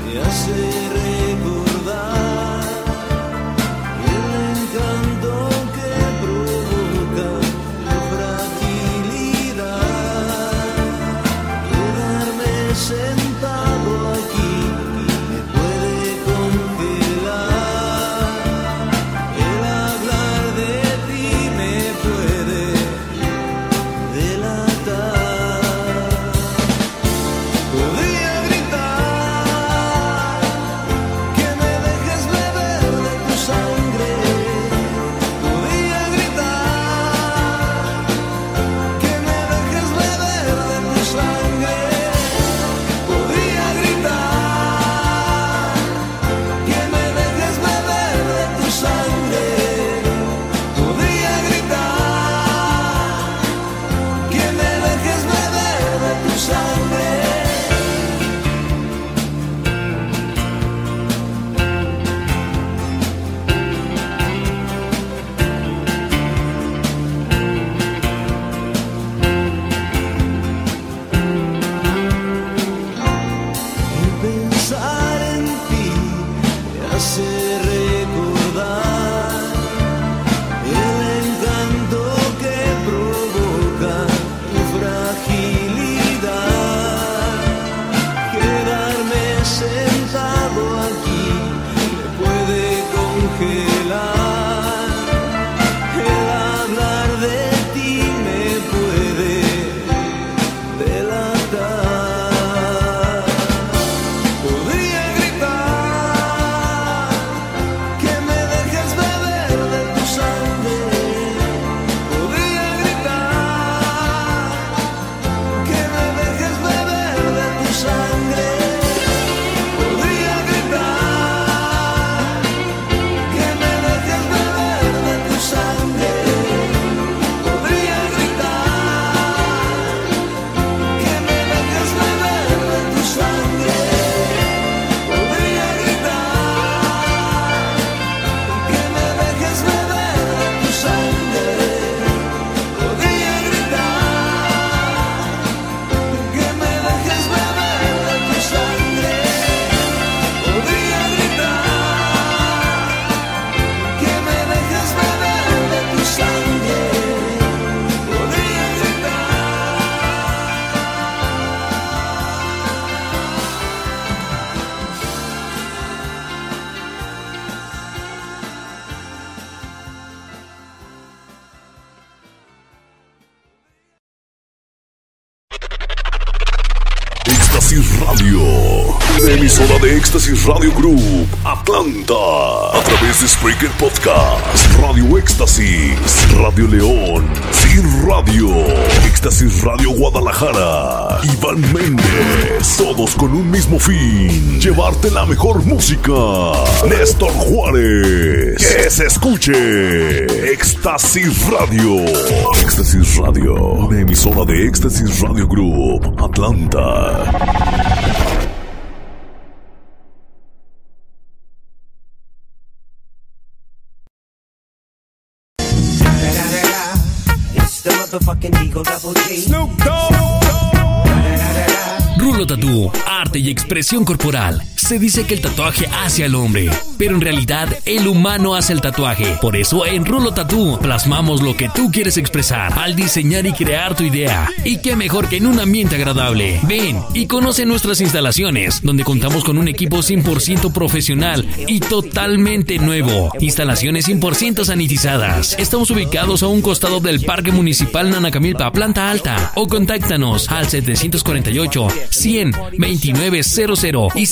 me hace recordar el encanto que provoca la fragilidad. Quedarme sentado aquí me puede congelar. El hablar de ti me puede delatar. Podría gritar que me dejes beber de tu sangre. Podría gritar que me dejes beber de tu sangre. Podría gritar que me dejes beber de tu sangre. Podría gritar que me dejes beber de tu sangre. Pensar en ti me hace recordar el encanto que provoca tu fragilidad. Quedarme sentado aquí me puede congelar. El hablar de ti me puede delatar. Podría gritar que me dejes beber de tu sangre. Podría gritar que me dejes beber de tu sangre. Podría gritar que me dejes beber de tu sangre. Podría gritar que me dejes beber de tu sangre. Podría gritar que me dejes beber de tu sangre. Podría gritar que me dejes beber de tu sangre. Podría gritar que me dejes beber de tu sangre. Podría Éxtasis Radio, una emisora de Éxtasis Radio Group, Atlanta, a través de Spreaker Podcast, Radio Éxtasis, Radio León, Sin Radio, Éxtasis Radio Guadalajara, Iván Méndez, todos con un mismo fin, llevarte la mejor música. Néstor Juárez, que se escuche. Éxtasis Radio, Éxtasis Radio, una emisora de Éxtasis Radio Group, Atlanta. It's the motherfucking Eagle Double G. Snoop Dogg. Rulo Tatú, arte y expresión corporal. Se dice que el tatuaje hace al hombre, pero en realidad el humano hace el tatuaje. Por eso en Rulo Tatú plasmamos lo que tú quieres expresar al diseñar y crear tu idea. Y qué mejor que en un ambiente agradable. Ven y conoce nuestras instalaciones, donde contamos con un equipo 100% profesional y totalmente nuevo. Instalaciones 100% sanitizadas. Estamos ubicados a un costado del Parque Municipal Nanacamilpa, planta alta. O contáctanos al 748-100-2900 y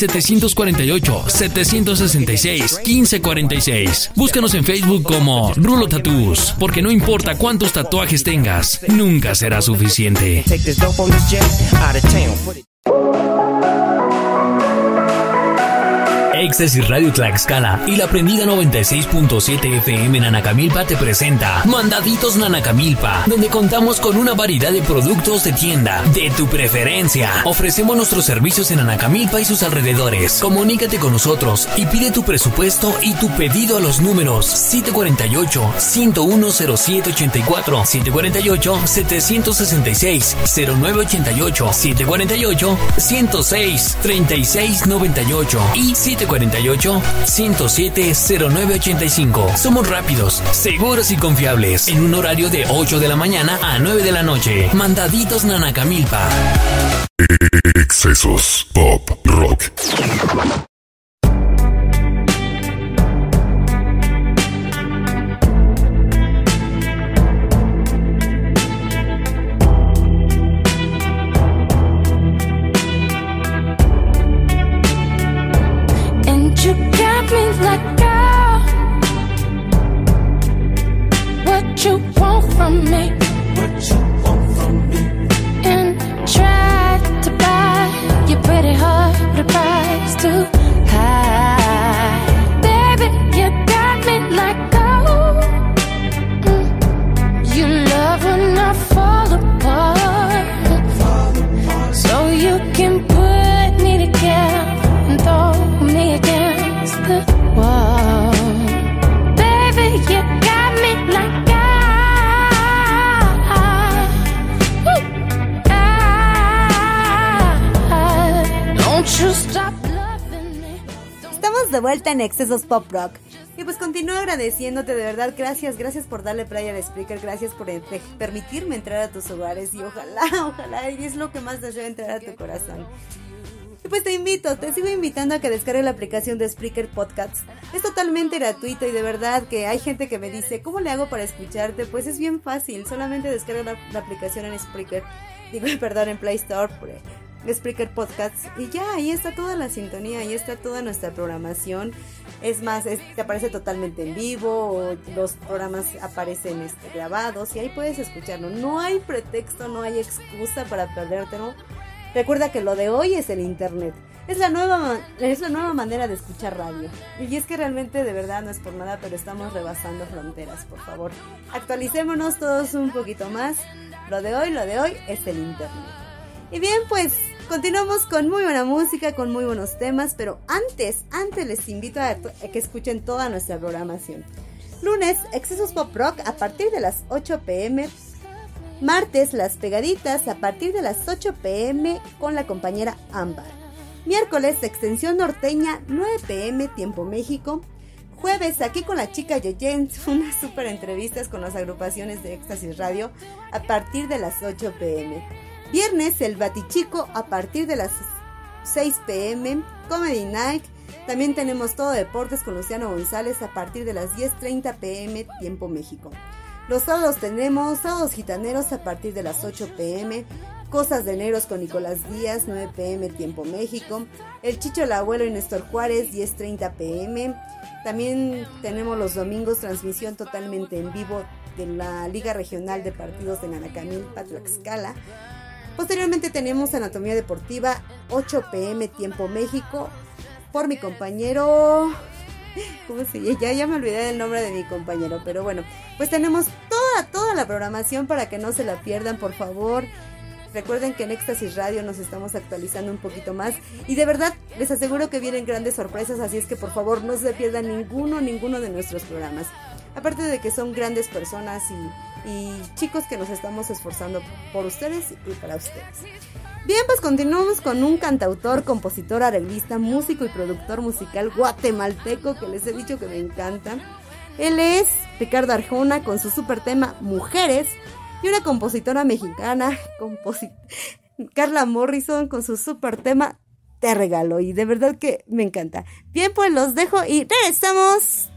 748-766-1546. Búscanos en Facebook como Rulo Tattoos, porque no importa cuántos tatuajes tengas, nunca será suficiente. Take this dope on this jet out of town. Put it Éxtasis Radio Tlaxcala y La Prendida 96.7 FM Nanacamilpa te presenta Mandaditos Nanacamilpa, donde contamos con una variedad de productos de tienda de tu preferencia. Ofrecemos nuestros servicios en Nanacamilpa y sus alrededores. Comunícate con nosotros y pide tu presupuesto y tu pedido a los números 748-101-0784, 748-766-0988, 748-106-3698 y 748-107-0985. Somos rápidos, seguros y confiables en un horario de 8 de la mañana a 9 de la noche. Mandaditos Nanacamilpa. Excesos Pop Rock. De vuelta en Excesos Pop Rock. Y pues continúo agradeciéndote, de verdad, gracias por darle play al Spreaker, gracias por permitirme entrar a tus hogares y ojalá, y es lo que más deseo, entrar a tu corazón. Y pues te sigo invitando a que descargues la aplicación de Spreaker Podcasts. Es totalmente gratuito y de verdad que hay gente que me dice, ¿cómo le hago para escucharte? Pues es bien fácil, solamente descarga la aplicación en Spreaker, en Play Store, Spreaker Podcasts, y ya, ahí está toda la sintonía, ahí está toda nuestra programación. Es más, te aparece totalmente en vivo, o los programas aparecen grabados y ahí puedes escucharlo. No hay pretexto, no hay excusa para perdértelo. Recuerda que lo de hoy es el internet. Es la nueva manera de escuchar radio. Y es que realmente, de verdad, no es por nada, pero estamos rebasando fronteras, por favor. Actualicémonos todos un poquito más. Lo de hoy es el internet. Y bien, pues continuamos con muy buena música, con muy buenos temas, pero antes les invito a que escuchen toda nuestra programación. Lunes, Excesos Pop Rock a partir de las 8 p.m. Martes, Las Pegaditas a partir de las 8 p.m. con la compañera Ámbar. Miércoles, Extensión Norteña, 9 p.m. Tiempo México. Jueves, Aquí con la Chica Yeyen, unas súper entrevistas con las agrupaciones de Éxtasis Radio a partir de las 8 p.m. Viernes, El Batichico a partir de las 6 p.m. Comedy Night. También tenemos Todo Deportes con Luciano González a partir de las 10:30 p.m. Tiempo México. Los sábados tenemos Sábados Gitaneros a partir de las 8 p.m. Cosas de Negros con Nicolás Díaz, 9 p.m. Tiempo México. El Chicho, el Abuelo y Néstor Juárez, 10:30 p.m. También tenemos los domingos transmisión totalmente en vivo de la Liga Regional de Partidos de Nanacamilpa, Tlaxcala. Posteriormente tenemos Anatomía Deportiva, 8 p.m. Tiempo México, por mi compañero... ¿Cómo se llama? Ya me olvidé del nombre de mi compañero, pero bueno, pues tenemos toda la programación para que no se la pierdan, por favor. Recuerden que en Éxtasis Radio nos estamos actualizando un poquito más y de verdad les aseguro que vienen grandes sorpresas, así es que por favor no se pierdan ninguno de nuestros programas. Aparte de que son grandes personas y chicos que nos estamos esforzando por ustedes y para ustedes. Bien, pues continuamos con un cantautor, compositor, arreglista, músico y productor musical guatemalteco que les he dicho que me encanta. Él es Ricardo Arjona con su super tema Mujeres, y una compositora mexicana, Carla Morrison con su super tema Te Regalo, y de verdad que me encanta. Bien, pues los dejo y regresamos.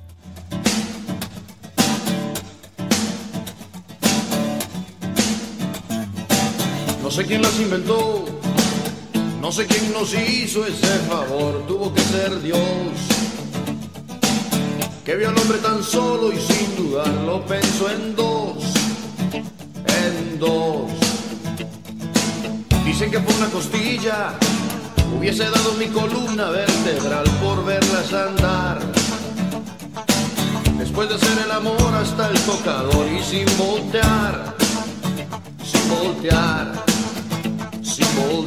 No sé quién las inventó, no sé quién nos hizo ese favor, tuvo que ser Dios, que vio al hombre tan solo y sin dudarlo pensó en dos. Dicen que fue una costilla hubiese dado mi columna vertebral por verlas andar. Después de hacer el amor hasta el tocador y sin voltear, sin voltear, sin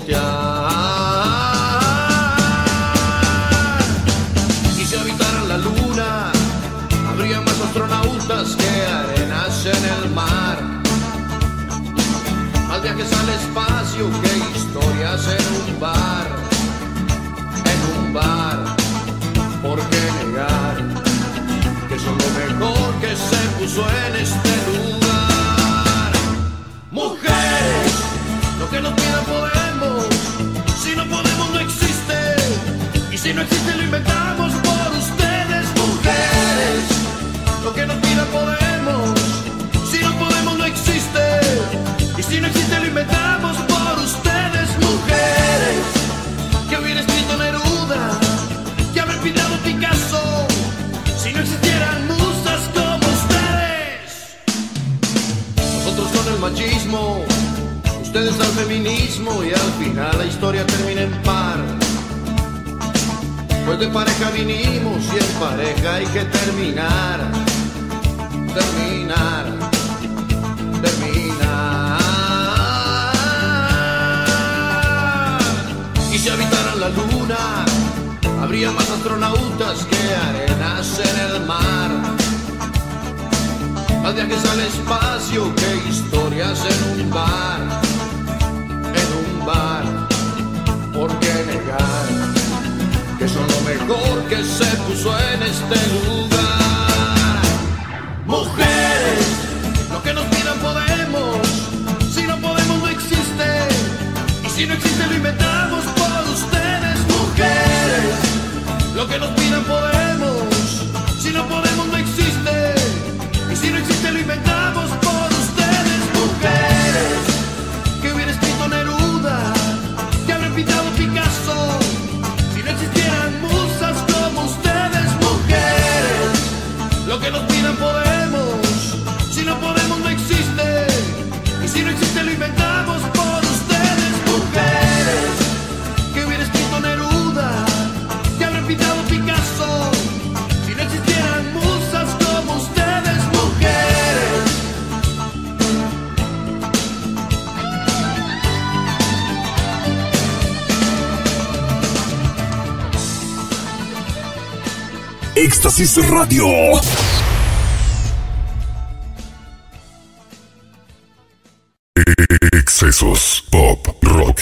voltear. Y si habitaran la luna, habría más astronautas que arenas en el mar. Más viajes al espacio que historias en un bar. En un bar, ¿por qué negar que son lo mejor que se puso en este lugar? Mujeres, lo que nos pidan podemos. Si no podemos no existe, y si no existe lo inventamos por ustedes. Mujeres, lo que nos pidan podemos. Si no podemos no existe, y si no existe lo inventamos por ustedes. Mujeres, que hubiera escrito Neruda, que haber pintado Picasso, si no existieran musas como ustedes. Nosotros con el machismo, ustedes al feminismo, y al final la historia termina en par. Pues de pareja vinimos y en pareja hay que terminar. Terminar, terminar. Y si habitaran la luna, habría más astronautas que arenas en el mar. Más viajes al espacio que historias en un bar. En un bar, ¿por qué negar que son lo mejor que se puso en este lugar? Mujeres, lo que nos pidan podemos. Si no podemos no existe, y si no existe lo inventamos por ustedes. Mujeres, lo que nos pidan podemos. Si no podemos no existe, y si no existe lo inventamos por ustedes. Mujeres, que hubiera escrito Neruda, que haber pintado Picasso, si no existieran musas como ustedes. Mujeres, lo que nos pidan podemos. Si no podemos no existe, y si no existe lo inventamos por ustedes. Mujeres, que hubiera escrito Neruda, que haber pintado Picasso, si no existieran musas como ustedes. Mujeres. Éxtasis Radio. Excesos Pop Rock.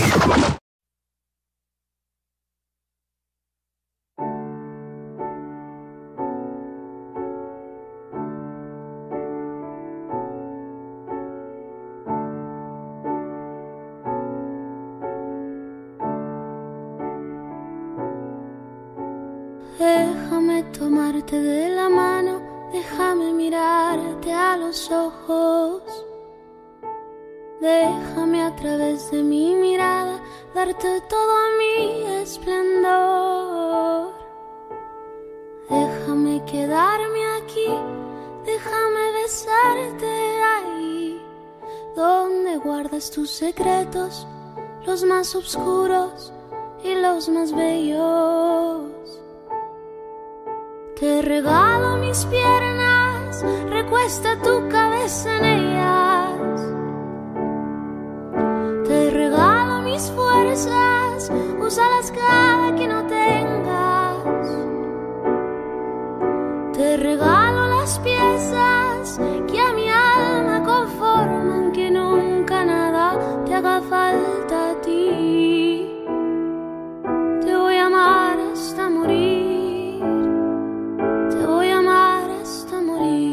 Déjame tomarte de la mano, déjame mirarte a los ojos. Déjame a través de mi mirada darte todo mi esplendor. Déjame quedarme aquí, déjame besarte ahí, donde guardas tus secretos, los más oscuros y los más bellos. Te regalo mis piernas, recuesta tu cabeza en ellas. Te regalo mis fuerzas, úsalas cada que no tengas. Te regalo las piezas que a mi alma conforman, que nunca nada te haga falta a ti. Te voy a amar hasta morir, te voy a amar hasta morir.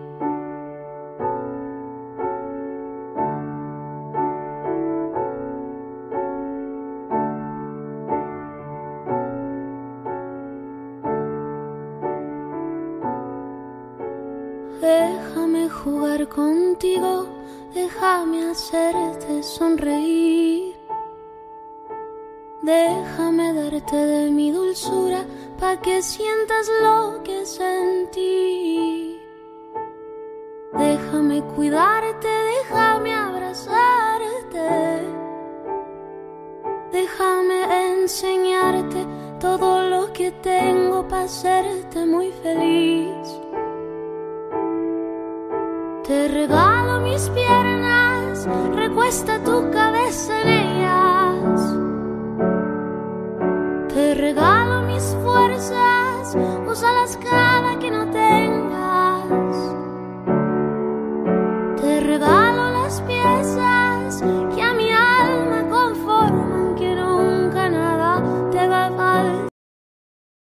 Déjame jugar contigo, déjame hacerte sonreír. Déjame darte de mi dulzura, pa' que sientas lo que sentí. Déjame cuidarte, déjame abrazarte. déjame enseñarte todo lo que tengo para hacerte muy feliz. Te regalo mis piernas, recuesta tu cabeza en ellas. Te regalo mis fuerzas, úsalas cada que no tengas.